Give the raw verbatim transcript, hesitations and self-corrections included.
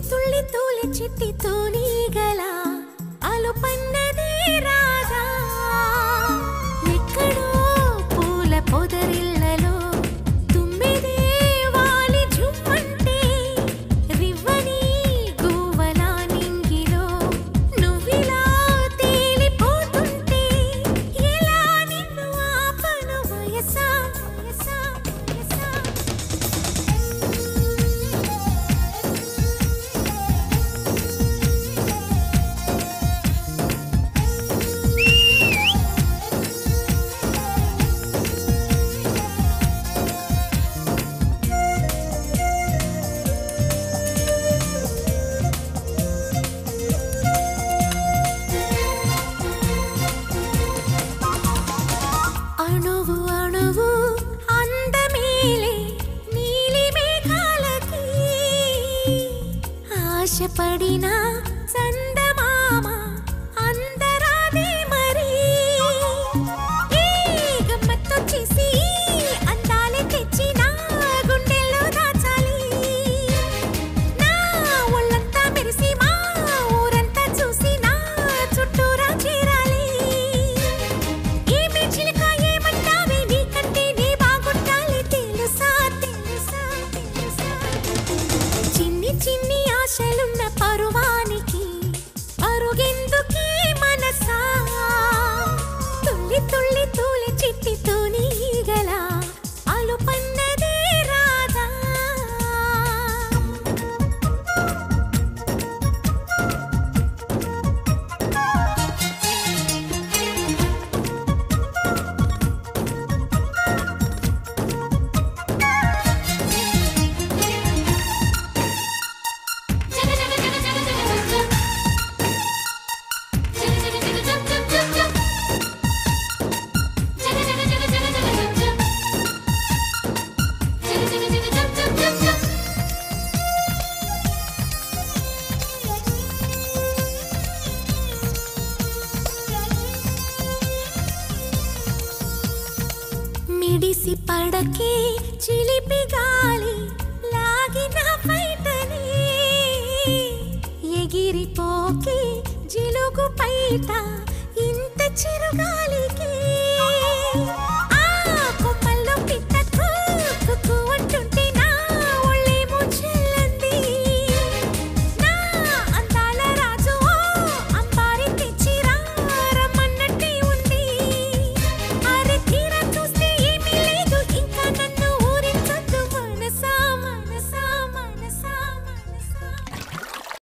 తుళ్ళి తూలి చిట్టి తూనీగల అలుపన్నది రాధా ఎక్కడో పూల పొదరిళ్ళలో తుమ్మిదే వాలి జుమ్మంటే రివ్వని గువ్వల నింగిలో నువ్విలా తేలిపోతుంటే ఎలా నిన్ను ఆపను వయసా వయసా వయసా అణువు అణువు అందమేలే నీలి మేఘాలకి ఆశపడిన చందమామ అందరాదే మరి ఏ గమ్మత్తొచ్చేసి అందాలే తెచ్చి నా గుండెల్లో దాచాలి నా ఒళ్ళంతా మెరిసి మా ఊరంతా చూసి నా చుట్టూరా చేరాలి ఏమే చిలక ఏమంటావే నీకంటే నీ బాగుండాలి తెలుసా తెలుసా తెలుసా చిన్ని చిన్ని ఆశలున్న పరువానికి అరుగెందుకే మనసా తుల్లి తుల్లి తూలి చిట్టి తూనీగల అలుపన్నదే రాధా మిడిసి పడకే చిలిపి గాలి లాగిన పైటని ఎగిరిపోకే జిలుగు పైట ఇంత చిరుగా